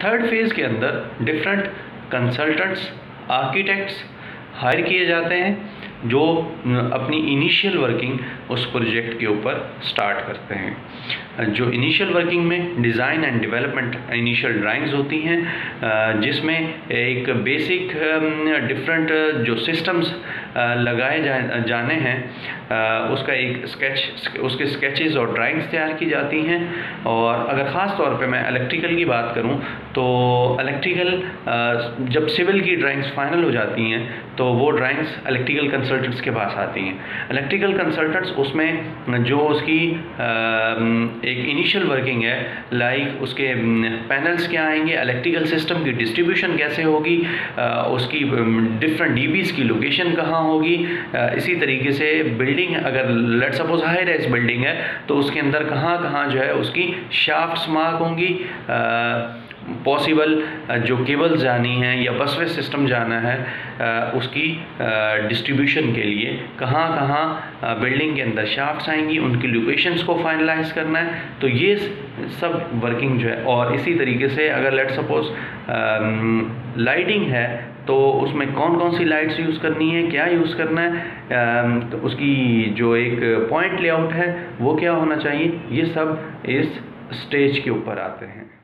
Third phase के अंदर different consultants, architects higher किए जाते हैं जो अपनी इनिशियल वर्किंग उस प्रोजेक्ट के ऊपर स्टार्ट करते हैं। जो इनिशियल वर्किंग में design and development initial drawings होती हैं, जिसमें एक बेसिक डिफरेंट जो सिस्टम्स लगाए जाने हैं उसका एक उसके स्केचेस और ड्राइंग्स तैयार की जाती हैं। और अगर ख़ास तौर पे मैं इलेक्ट्रिकल की बात करूं तो इलेक्ट्रिकल जब सिविल की ड्राइंग्स फाइनल हो जाती हैं तो वो ड्राइंग्स इलेक्ट्रिकल कंसल्टेंट्स के पास आती हैं। इलेक्ट्रिकल कंसल्टेंट्स उसमें जो उसकी एक इनिशियल वर्किंग है, लाइक उसके पैनल्स क्या आएंगे, इलेक्ट्रिकल सिस्टम की डिस्ट्रीब्यूशन कैसे होगी, उसकी डिफरेंट डीबीज़ की लोकेशन कहाँ होगी, इसी तरीके से बिल्डिंग अगर let suppose high rise building है तो उसके अंदर कहाँ कहाँ जो है उसकी शाफ्ट्स मार्क होंगी, पॉसिबल जो केबल्स जानी हैं या बसवे सिस्टम जाना है उसकी डिस्ट्रीब्यूशन के लिए कहाँ कहाँ बिल्डिंग के अंदर शाफ्ट्स आएंगी, उनकी लोकेशंस को फाइनलाइज करना है। तो ये सब वर्किंग जो है, और इसी तरीके से अगर लेट सपोज लाइटिंग है तो उसमें कौन कौन सी लाइट्स यूज़ करनी है, क्या यूज़ करना है, तो उसकी जो एक पॉइंट लेआउट है वो क्या होना चाहिए, ये सब इस स्टेज के ऊपर आते हैं।